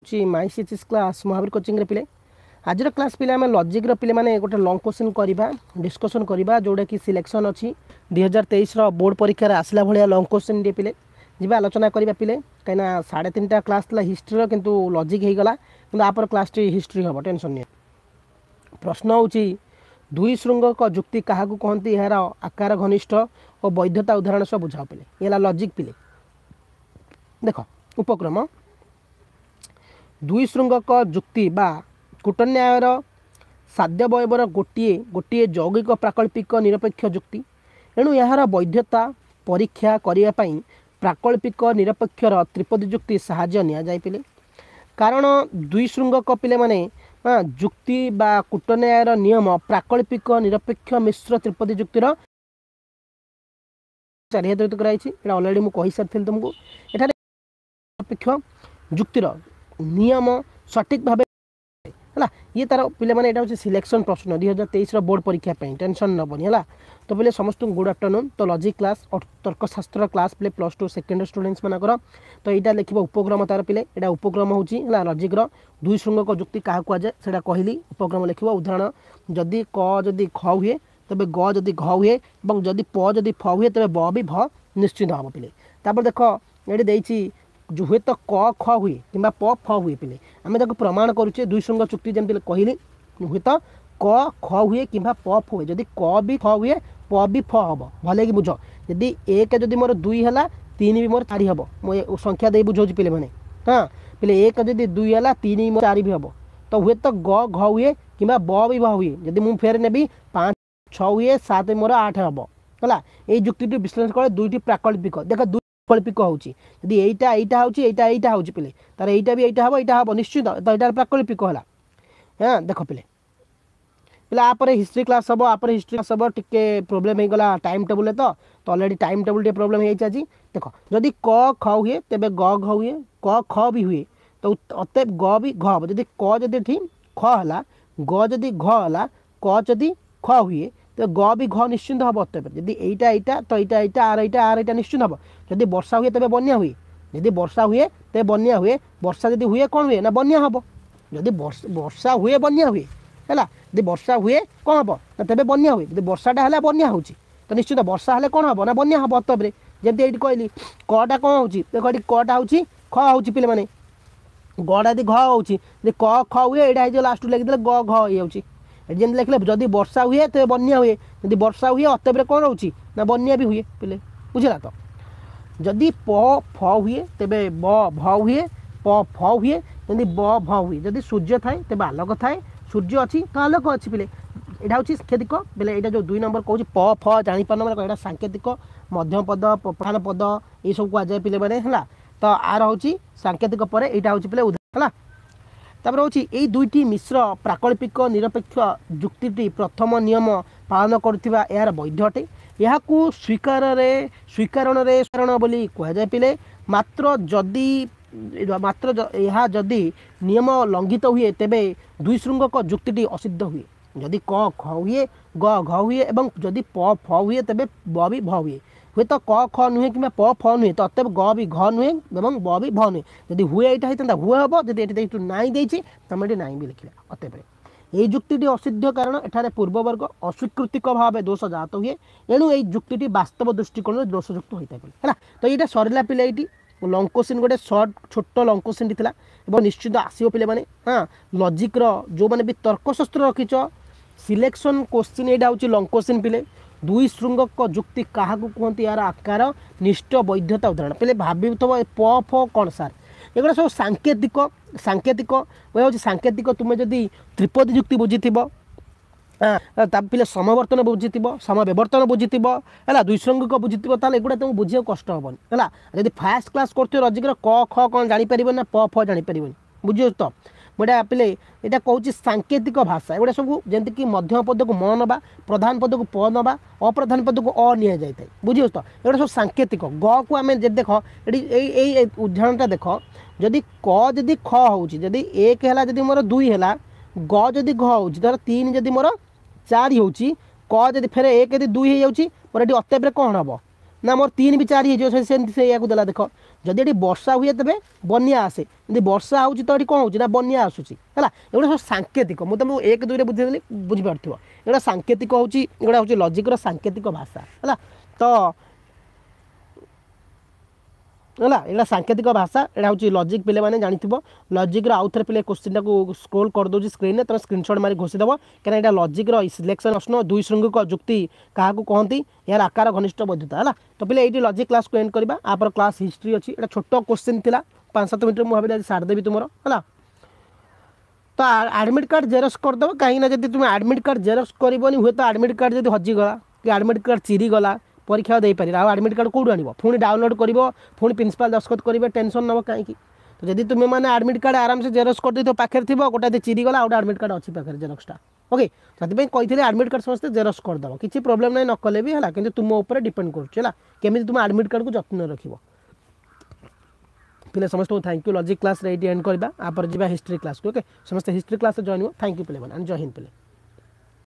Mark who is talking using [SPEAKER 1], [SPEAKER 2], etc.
[SPEAKER 1] होची माई CHS class Mahavir coaching रे पिले आज क्लास पिले आम लॉजिक रो पिले माने गोटे लॉन्ग क्वेश्चन करबा डिस्कशन करबा जोड़ा कि सिलेक्शन अच्छी 2023 रो बोर्ड परीक्षा आसला भाया लॉन्ग क्वेश्चन टे पिले जी आलोचना करबा पिले कहीं 3.5 क्लास था हिस्ट्री किंतु लॉजिक हो गला कि आपर क्लास टी हिस्ट्री हम टेंशन नहीं। प्रश्न होची दुई श्रृंगक जुक्ति क्या कहती यार आकार घनिष्ठ और वैधता उदाहरण सब बुझाओ पिले ये लॉजिक पिले देख उपक्रम दुई श्रृंगक जुक्ति बा कूटन्यायर साध्य बयवर गोटे गोटे यौगिक प्राकल्पिक निरपेक्ष जुक्ति एणु यार वैधता परीक्षा करने प्राकल्पिक निरपेक्षर त्रिपदी जुक्ति साहाय्य नि जाए पिले कारण दुई श्रृंगक पिले माने जुक्ति बा कूटन्यायर नियम प्राकल्पिक निरपेक्ष मिश्र त्रिपदी जुक्तिर चारिहाद्रित कराई अलरेडी मुझे कही सारी तुमको एठार निरपेक्ष जुक्तिर नियम सठिक भाव है ये तार पिले माने एटा सिलेक्शन प्रश्न 2023 बोर्ड परीक्षा टेंशन नबनी है तो पहले समस्त गुड आफ्टरनून तो लॉजिक क्लास और तर्कशास्त्र क्लास पे +2 सेकेंडरी स्टूडेंट्स मानकर तो यहाँ लिख उपक्रम तार पिले यहाँ उपक्रम होची लॉजिक दुई श्रृंगक जुक्ति क्या कहुए से कहली उपक्रम लिख उदाहरण जदि क जदि ख हुए तेज ग जदि घ हुए और जदि प जदि फ हुए तेज ब भी भ निश्चित हम पिले तापर देख ये देती जो हुए तो क ख हुए कि प फ हुए पिले आम प्रमाण करुचे दुई श्रृंग चुक्ति जमी कहली हुए तो क ख हुए कि प फ हुए जदि क भी ख हुए प भी फ हम भले कि बुझ जदि एक जदि मोर 2 है 3 भी मोर 4 हम मो संख्या दे बुझाऊँ पिले मैंने हाँ पिले एक जदि 2 है 3 भी मोर 4 भी हम तो हुए तो ग घ हुए कि ब भी भ हुए जदि मुझे फेर नेबी 5 6 हुए 7 भी मोर 8 हम है ये जुक्ति विश्लेषण कर दुईटी प्राकल्पिक देख प्राकल्पिक होची यदि एटा एटा होची एटा एटा होची पिले तार एटा भी एटा हबो निश्चित तो एटा प्राकल्पिक होला हां देख पिले पिले आपर हिस्ट्री क्लास हबो आपर हिस्ट्री क्लास हबो टिके प्रॉब्लम हे गला टाइम टेबल तो ऑलरेडी टाइम टेबल टे प्रॉब्लम हे जाजी देख जदि क ख हुए तेबे ग घ हुए क ख भी हुए तो अतएव ग भी घ हबो जदि क जदि ठीक ख हला ग जदि घ हला क जदि ख हुए तो ग भी घ निश्चिंत हम अतएव जदि एटा एटा तो एटा आर एटा निश्चिंत हम जदि वर्षा हुए तेज बन्या हुए जदि वर्षा हुए तेज बन्या हुए वर्षा जदि हुए कौन हुए ना बन्या हम जदि वर्षा हुए बन्या हुए है जब वर्षा हुए कौन हम ना तेज बन्या हुए जब वर्षाटा है बन्या हो तो निश्चित वर्षा हेल्ले कौन हम ना बन्या हम अतएव जमी ये कहली कटा कौन हो देख ये कटा हूँ ख हो पे मैंने गड़ा यदि घ हो क ख हुए यहाँ लास्ट लगे ग घ हो जमी लिखले जदि वर्षा हुए तो बन्या हुए जदि वर्षा हुए अतएव कौन रोचे ना बन्या भी हुए पिले बुझला तो जदि प फ हुए तेबे ब भ हुए प फ हुए जदि ब भ हुए जदि सूर्य थाए तेबे आलोक थाए सूर्य अच्छी तो आलोक अच्छी पिले यहाँ हूँ सांकेतिक पिले यहाँ जो 2 नंबर कहूँ प फ जापार यहाँ सांकेतिक मध्यम पद प्रधान पद ये सब कहुए पिले मैंने है तो आर हूँ सांकेतिक पर यहाँ हूँ पिले उदाहरण है तापर हूँ यही दुईटी मिश्र प्राकल्पिक निरपेक्ष जुक्ति प्रथम नियम पालन करुवा यार वैध अटे यहाँ स्वीकरण बोली कहुए पिले मात्र यह जदि नियम लंघित हुए तेबे दुई श्रृंगक जुक्ति असिद्ध हुए जदि क ख हुए ग घ हुए और जदि प फ हुए तेबे ब भी भ हुए हुए तो क ख नुहे कि प फ नुहे तो अतएव ग भी घ नुहे और ब भी भ नुहे जदि हुए यहाँ होता हुए हम जब ये नाई देती तुम ये नाई भी लिखा अतएव यही जुक्ति असिद्ध कारण एठारे पूर्ववर्ग अस्वीकृतिक भाव दोष जात हुए एणु यही जुक्ति वास्तव दृष्टिकोण दोषयुक्त होता है तो यहाँ सरला पिले ये लंग क्वेश्चन गोटे सर्ट छोट लंग क्वेश्चन था और निश्चित आसो पे मैंने हाँ लॉजिक जो मैंने भी तर्कशास्त्र रखीच सिलेक्शन क्वेश्चन यहाँ हूँ लंग क्वेश्चन पिले दुई श्रृंगक जुक्ति क्या कहते यार आकार निष्ठ वैधता उदाहरण पे भाव प फ कौन सार एगुड़ा सब सांकेतिक सांकेतिक हूँ सांकेतिक तुम्हें जदि त्रिपदी जुक्ति बुझी पे समवर्तन बुझी समव्यवर्तन बुझी है दुई श्रृंगक बुझी एगुड़ा तुमको बुझे कष्ट हेनी है जब फास्ट क्लास कर लॉजिक क ख कौन जापर ना प फ जापर बुझे तो मुझे पे यहाँ कहूँ सांकेतिक भाषा एगुड़ा सब जमीक मध्यम पद को म नवा प्रधान पद को प नवा अप्रधान पद को अ नि जाए बुझे तो एगुड़ा सब सांकेतिक ग को आम देख ये उदाहरणटा देख जदि क जदि ख हो जदि 1 है जदि मोर 2 है ग जदि घ हो धर 3 जदि मोर 4 हो क जदि फेर 1 यदि 2 हो मोर ये अतएव कौन हम ना मोर 3 भी 4 हो से या देला देख जदि ये वर्षा हुए तेज बनिया आसे यदि वर्षा हो तो ये कौन हो बनिया आसूसी है एगुड़ा सब सांकेतिक मुझे तुमको 1 2 बुझेदेली बुझीपार एगुड़ा सांकेतिक होगा हूँ लजिक्र सांकेतिक भाषा है तो है यहाँ सांकेतिक भाषा यहाँ हूँ लजिक पे मैंने जानी लजिक्र आउ थे पे क्वेश्चन को स्क्रोल कर दूसरी स्क्रीन में तुम स्क्रीनशॉट मारी घोषिदेव कहीं यहाँ लजिक्र सिलेक्शन प्रश्न दुई श्रृंगिक जुक्ति क्या कहती यार आकार घनिष्ठ बद्धता है तो पे ये लजिक क्लास को एंड करवा आप क्लास हिस्ट्री अच्छी ये छोट क्वेश्चन थी 5-7 मिनट मुझे भाई सारिदेवी तुम है तो आडमिट कार्ड जेरक्स करदेव कहीं जब तुम आडमिट कार्ड जेरक्स करनी हुए तो आडमिट कार्ड जब हजिगला कि आडमिट कार्ड चिरीगला परीक्षा दे पारे आडमिट कार्ड कौट आण पुणी डाउनलोड कर पुणी प्रिंसिपाल दस्खत करेंगे टेंशन नब कहीं तो जब तुम मैंने आडमिट कार्ड आराम से जेरक्स कर दे पाखे थी गोटे चिरीगला गोटे आडमिट कार्ड अच्छी पाखे जेरक्सटा ओके से कही आडमिट कार्ड समस्त जेरक्स करदेव किसी प्रोब्लेम ना नकले भी है कि तुम ऊपर डिपेंड करें तुम आडमिट कार्ड को जत्न रख पिले समस्त थैंक यू लजिक क्लास ये एंड करवा आप हिस्ट्री क्लास को ओके समस्त हिस्ट्री क्लास जॉइन हो थैंक यू पिले जय हिंद पिले।